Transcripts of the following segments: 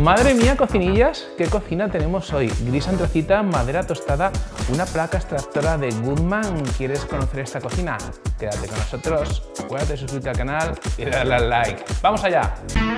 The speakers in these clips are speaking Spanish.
Madre mía, cocinillas, ¿qué cocina tenemos hoy? Gris antracita, madera tostada, una placa extractora de Goodman. ¿Quieres conocer esta cocina? Quédate con nosotros, acuérdate de suscribirte al canal y darle al like. ¡Vamos allá!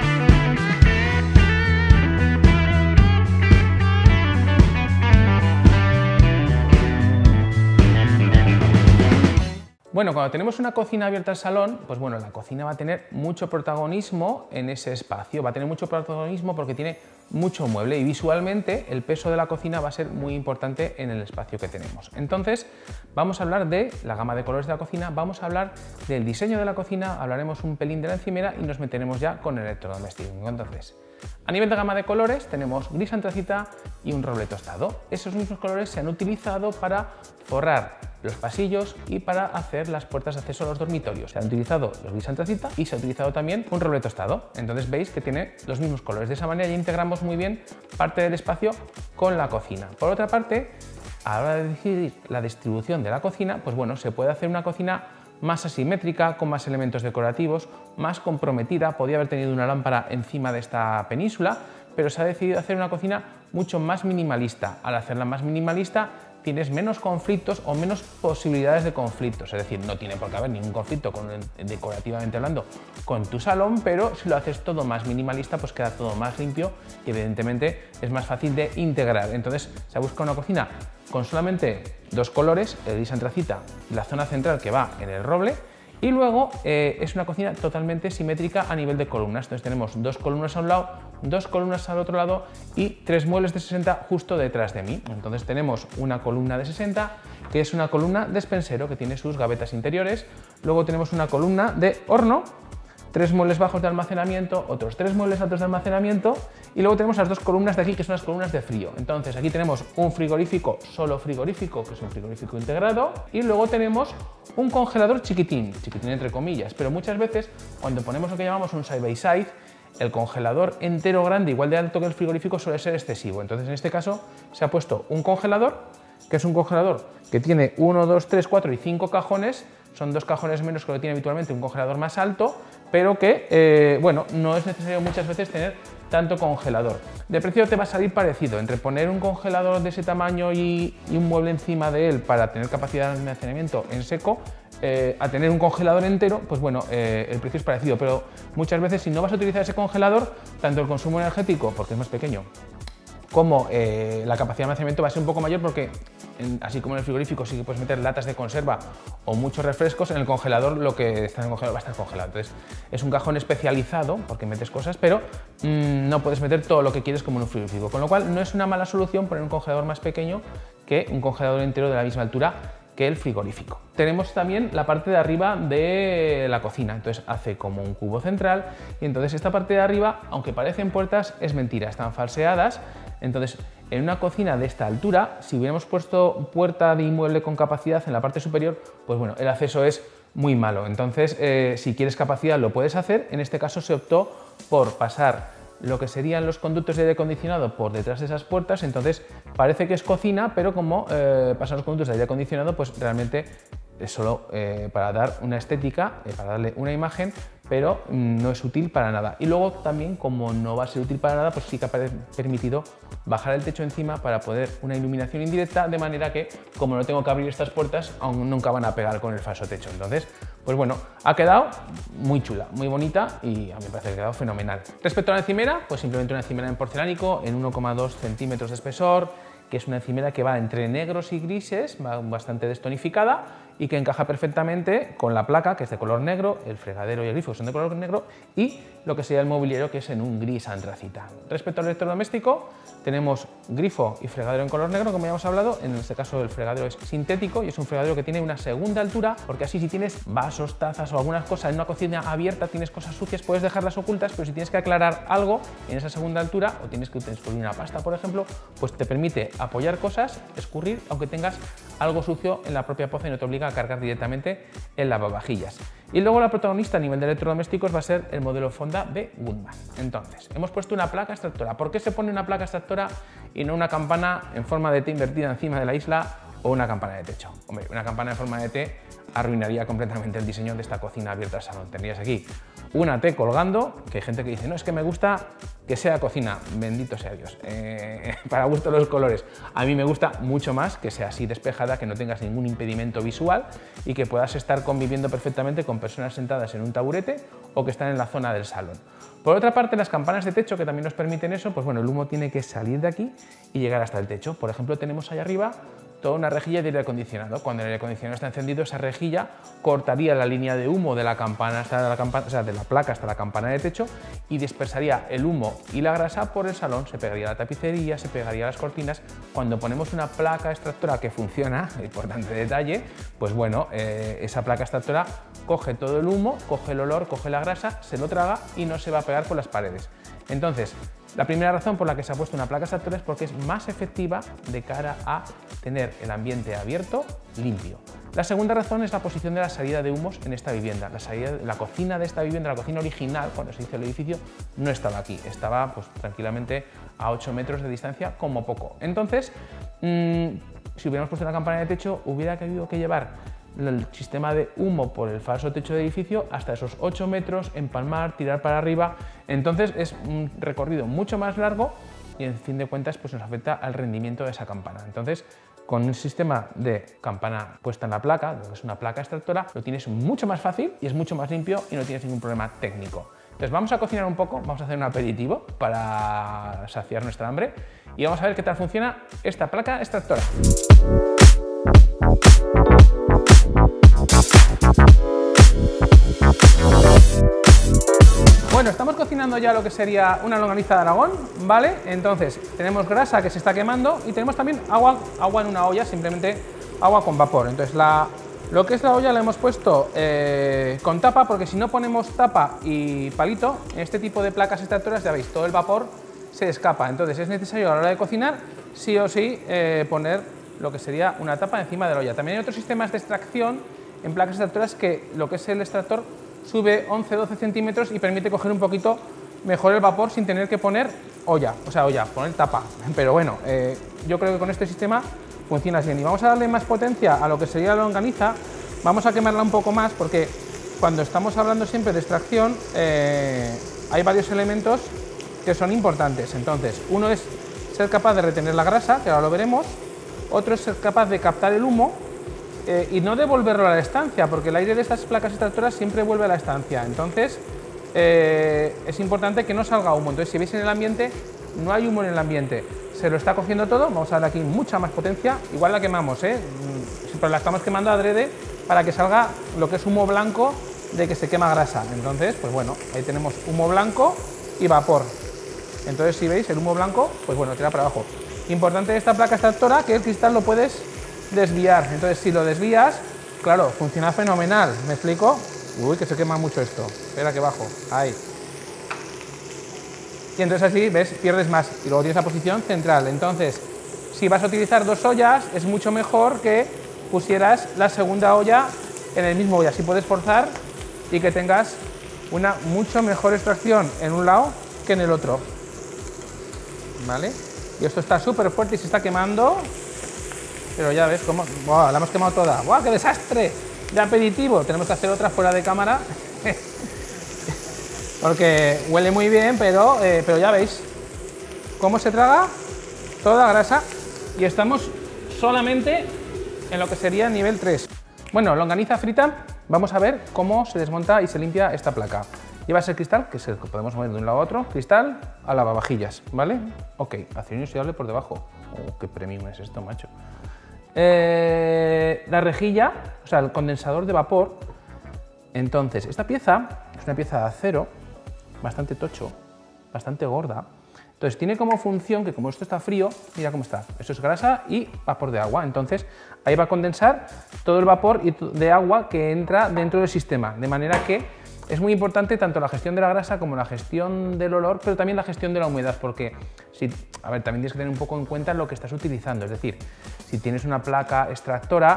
Bueno, cuando tenemos una cocina abierta al salón, pues bueno, la cocina va a tener mucho protagonismo en ese espacio, va a tener mucho protagonismo porque tiene mucho mueble y visualmente el peso de la cocina va a ser muy importante en el espacio que tenemos. Entonces, vamos a hablar de la gama de colores de la cocina, vamos a hablar del diseño de la cocina, hablaremos un pelín de la encimera y nos meteremos ya con el electrodoméstico. Entonces, a nivel de gama de colores tenemos gris antracita y un roble tostado. Esos mismos colores se han utilizado para forrar los pasillos y para hacer las puertas de acceso a los dormitorios. Se han utilizado los gris antracita y se ha utilizado también un roble tostado. Entonces veis que tiene los mismos colores. De esa manera ya integramos muy bien parte del espacio con la cocina. Por otra parte, a la hora de decidir la distribución de la cocina, pues bueno, se puede hacer una cocina más asimétrica, con más elementos decorativos, más comprometida. Podía haber tenido una lámpara encima de esta península, pero se ha decidido hacer una cocina mucho más minimalista. Al hacerla más minimalista tienes menos conflictos o menos posibilidades de conflictos, es decir, no tiene por qué haber ningún conflicto decorativamente hablando con tu salón, pero si lo haces todo más minimalista, pues queda todo más limpio y evidentemente es más fácil de integrar. Entonces se busca una cocina con solamente dos colores, el gris antracita, la zona central que va en el roble, y luego es una cocina totalmente simétrica a nivel de columnas. Entonces tenemos dos columnas a un lado, dos columnas al otro lado y tres muebles de 60 justo detrás de mí. Entonces tenemos una columna de 60 que es una columna despensero que tiene sus gavetas interiores. Luego tenemos una columna de horno, tres muebles bajos de almacenamiento, otros tres muebles altos de almacenamiento y luego tenemos las dos columnas de aquí que son las columnas de frío. Entonces aquí tenemos un frigorífico, solo frigorífico, que es un frigorífico integrado, y luego tenemos un congelador chiquitín entre comillas, pero muchas veces cuando ponemos lo que llamamos un side by side, el congelador entero grande, igual de alto que el frigorífico, suele ser excesivo. Entonces en este caso se ha puesto un congelador, que es un congelador que tiene 1, 2, 3, 4 y 5 cajones, son dos cajones menos que lo que tiene habitualmente un congelador más alto, pero que, bueno, no es necesario muchas veces tener tanto congelador. De precio te va a salir parecido, entre poner un congelador de ese tamaño y un mueble encima de él para tener capacidad de almacenamiento en seco, a tener un congelador entero, pues bueno, el precio es parecido, pero muchas veces si no vas a utilizar ese congelador, tanto el consumo energético, porque es más pequeño, como la capacidad de almacenamiento va a ser un poco mayor porque, así como en el frigorífico sí que puedes meter latas de conserva o muchos refrescos, en el congelador lo que está en el congelador va a estar congelado. Entonces es un cajón especializado porque metes cosas, pero no puedes meter todo lo que quieres como en un frigorífico, con lo cual no es una mala solución poner un congelador más pequeño que un congelador entero de la misma altura que el frigorífico. Tenemos también la parte de arriba de la cocina, entonces hace como un cubo central y entonces esta parte de arriba, aunque parecen puertas, es mentira, están falseadas. Entonces, en una cocina de esta altura, si hubiéramos puesto puerta de inmueble con capacidad en la parte superior, pues bueno, el acceso es muy malo. Entonces, si quieres capacidad lo puedes hacer. En este caso se optó por pasar lo que serían los conductos de aire acondicionado por detrás de esas puertas, entonces parece que es cocina, pero como pasan los conductos de aire acondicionado, pues realmente es solo para dar una estética, para darle una imagen, pero no es útil para nada. Y luego también, como no va a ser útil para nada, pues sí que ha permitido bajar el techo encima para poder una iluminación indirecta, de manera que, como no tengo que abrir estas puertas, aún nunca van a pegar con el falso techo. Entonces, pues bueno, ha quedado muy chula, muy bonita y a mí me parece que ha quedado fenomenal. Respecto a la encimera, pues simplemente una encimera en porcelánico en 1,2 centímetros de espesor, que es una encimera que va entre negros y grises, va bastante destonificada y que encaja perfectamente con la placa, que es de color negro, el fregadero y el grifo son de color negro, y lo que sería el mobiliario, que es en un gris antracita. Respecto al electrodoméstico, tenemos grifo y fregadero en color negro, como ya hemos hablado. En este caso el fregadero es sintético y es un fregadero que tiene una segunda altura, porque así si tienes vasos, tazas o algunas cosas en una cocina abierta, tienes cosas sucias, puedes dejarlas ocultas, pero si tienes que aclarar algo en esa segunda altura o tienes que escurrir una pasta, por ejemplo, pues te permite apoyar cosas, escurrir, aunque tengas algo sucio en la propia poza y no te obliga a cargar directamente el lavavajillas. Y luego la protagonista a nivel de electrodomésticos va a ser el modelo Fonda de Goodman. Entonces, hemos puesto una placa extractora. ¿Por qué se pone una placa extractora y no una campana en forma de T invertida encima de la isla o una campana de techo. Hombre, una campana en forma de T arruinaría completamente el diseño de esta cocina abierta al salón. Tendrías aquí una T colgando, que hay gente que dice, no, es que me gusta que sea cocina, bendito sea Dios, para gusto los colores. A mí me gusta mucho más que sea así despejada, que no tengas ningún impedimento visual y que puedas estar conviviendo perfectamente con personas sentadas en un taburete o que están en la zona del salón. Por otra parte, las campanas de techo, que también nos permiten eso, pues bueno, el humo tiene que salir de aquí y llegar hasta el techo. Por ejemplo, tenemos ahí arriba toda una rejilla de aire acondicionado. Cuando el aire acondicionado está encendido, esa rejilla cortaría la línea de humo de la campana hasta la campana, o sea, de la placa hasta la campana de techo y dispersaría el humo y la grasa por el salón. Se pegaría a la tapicería, se pegaría a las cortinas. Cuando ponemos una placa extractora que funciona, importante detalle, pues bueno, esa placa extractora coge todo el humo, coge el olor, coge la grasa, se lo traga y no se va a pegar con las paredes. Entonces, la primera razón por la que se ha puesto una placa extractora es porque es más efectiva de cara a tener el ambiente abierto, limpio. La segunda razón es la posición de la salida de humos en esta vivienda. La cocina de esta vivienda, la cocina original, cuando se hizo el edificio, no estaba aquí. Estaba pues, tranquilamente a 8 metros de distancia como poco. Entonces, si hubiéramos puesto una campana de techo, hubiera habido que llevar el sistema de humo por el falso techo del edificio hasta esos 8 metros, empalmar, tirar para arriba. Entonces es un recorrido mucho más largo y en fin de cuentas pues nos afecta al rendimiento de esa campana. Entonces, con un sistema de campana puesta en la placa, lo que es una placa extractora, lo tienes mucho más fácil y es mucho más limpio y no tienes ningún problema técnico. Entonces vamos a cocinar un poco, vamos a hacer un aperitivo para saciar nuestra hambre y vamos a ver qué tal funciona esta placa extractora. Bueno, estamos cocinando ya lo que sería una longaniza de Aragón, ¿vale? Entonces, tenemos grasa que se está quemando y tenemos también agua en una olla, simplemente agua con vapor. Entonces, lo que es la olla la hemos puesto con tapa, porque si no ponemos tapa y palito, en este tipo de placas extractoras, ya veis, todo el vapor se escapa. Entonces, es necesario a la hora de cocinar, sí o sí, poner lo que sería una tapa encima de la olla. También hay otros sistemas de extracción en placas extractoras que lo que es el extractor sube 11-12 centímetros y permite coger un poquito mejor el vapor sin tener que poner poner tapa. Pero bueno, yo creo que con este sistema funciona bien. Y vamos a darle más potencia a lo que sería la longaniza. Vamos a quemarla un poco más porque cuando estamos hablando siempre de extracción hay varios elementos que son importantes. Entonces, uno es ser capaz de retener la grasa, que ahora lo veremos. Otro es ser capaz de captar el humo y no devolverlo a la estancia, porque el aire de estas placas extractoras siempre vuelve a la estancia. Entonces, es importante que no salga humo. Entonces, si veis en el ambiente, no hay humo en el ambiente. Se lo está cogiendo todo. Vamos a darle aquí mucha más potencia. Igual la quemamos, pero la estamos quemando adrede para que salga lo que es humo blanco de que se quema grasa. Entonces, pues bueno, ahí tenemos humo blanco y vapor. Entonces, si veis, el humo blanco, pues bueno, tira para abajo. Importante de esta placa extractora que el cristal lo puedes desviar. Entonces, si lo desvías, claro, funciona fenomenal. ¿Me explico? Uy, que se quema mucho esto. Espera que bajo. Ahí. Y entonces así, ¿ves? Pierdes más. Y luego tienes la posición central. Entonces, si vas a utilizar dos ollas, es mucho mejor que pusieras la segunda olla en el mismo olla. Así puedes forzar y que tengas una mucho mejor extracción en un lado que en el otro. ¿Vale? Y esto está súper fuerte y se está quemando, pero ya ves cómo... ¡Wow! La hemos quemado toda. ¡Wow! ¡Qué desastre de aperitivo! Tenemos que hacer otra fuera de cámara porque huele muy bien, pero ya veis cómo se traga toda la grasa y estamos solamente en lo que sería nivel 3. Bueno, longaniza frita, vamos a ver cómo se desmonta y se limpia esta placa. Lleva ese cristal, que podemos mover de un lado a otro, cristal a lavavajillas, ¿vale? Ok, acero inoxidable por debajo. Oh, qué premium es esto, macho. La rejilla, o sea, el condensador de vapor. Entonces, esta pieza es una pieza de acero, bastante tocho, bastante gorda. Entonces, tiene como función que como esto está frío, mira cómo está. Esto es grasa y vapor de agua. Entonces, ahí va a condensar todo el vapor de agua que entra dentro del sistema, de manera que es muy importante tanto la gestión de la grasa como la gestión del olor, pero también la gestión de la humedad, porque también tienes que tener un poco en cuenta lo que estás utilizando. Es decir, si tienes una placa extractora,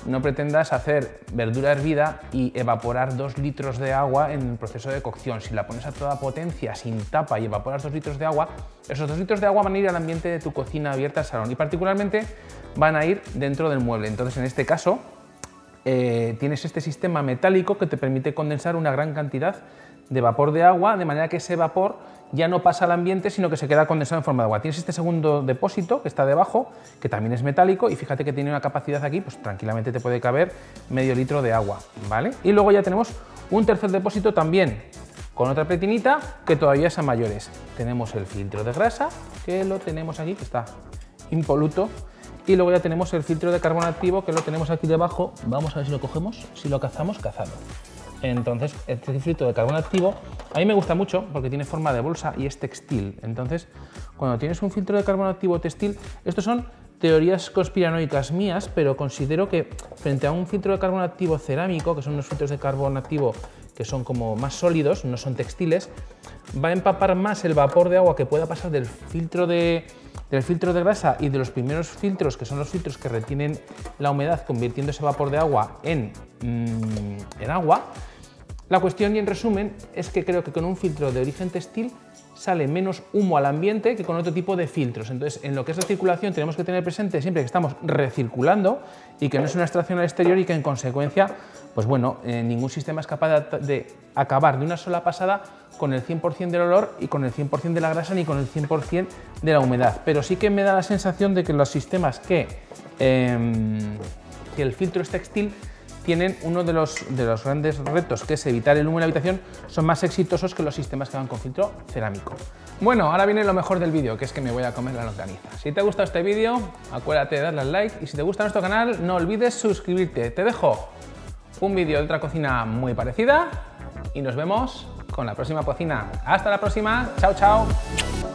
no pretendas hacer verdura hervida y evaporar 2 litros de agua en el proceso de cocción. Si la pones a toda potencia, sin tapa, y evaporas 2 litros de agua, esos 2 litros de agua van a ir al ambiente de tu cocina abierta al salón y particularmente van a ir dentro del mueble. Entonces, en este caso, tienes este sistema metálico que te permite condensar una gran cantidad de vapor de agua, de manera que ese vapor ya no pasa al ambiente, sino que se queda condensado en forma de agua. Tienes este segundo depósito que está debajo, que también es metálico, y fíjate que tiene una capacidad aquí, pues tranquilamente te puede caber medio litro de agua, ¿vale? Y luego ya tenemos un tercer depósito también, con otra pretinita, que todavía es a mayores. Tenemos el filtro de grasa, que lo tenemos aquí, que está impoluto, y luego ya tenemos el filtro de carbono activo, que lo tenemos aquí debajo. Vamos a ver si lo cogemos, si lo cazamos, cazado. Entonces, este filtro de carbono activo a mí me gusta mucho porque tiene forma de bolsa y es textil. Entonces, cuando tienes un filtro de carbono activo textil, estos son teorías conspiranoicas mías, pero considero que frente a un filtro de carbono activo cerámico, que son unos filtros de carbono activo que son como más sólidos, no son textiles, va a empapar más el vapor de agua que pueda pasar del filtro de grasa y de los primeros filtros, que son los filtros que retienen la humedad, convirtiendo ese vapor de agua en agua. La cuestión, y en resumen, es que creo que con un filtro de origen textil sale menos humo al ambiente que con otro tipo de filtros. Entonces, en lo que es la circulación tenemos que tener presente siempre que estamos recirculando y que no es una extracción al exterior y que en consecuencia, pues bueno, ningún sistema es capaz de acabar de una sola pasada con el 100% del olor y con el 100% de la grasa ni con el 100% de la humedad. Pero sí que me da la sensación de que los sistemas que el filtro es textil tienen uno de los grandes retos, que es evitar el humo en la habitación, son más exitosos que los sistemas que van con filtro cerámico. Bueno, ahora viene lo mejor del vídeo, que es que me voy a comer la longaniza. Si te ha gustado este vídeo, acuérdate de darle al like, y si te gusta nuestro canal, no olvides suscribirte. Te dejo un vídeo de otra cocina muy parecida y nos vemos con la próxima cocina. ¡Hasta la próxima! ¡Chao, chao!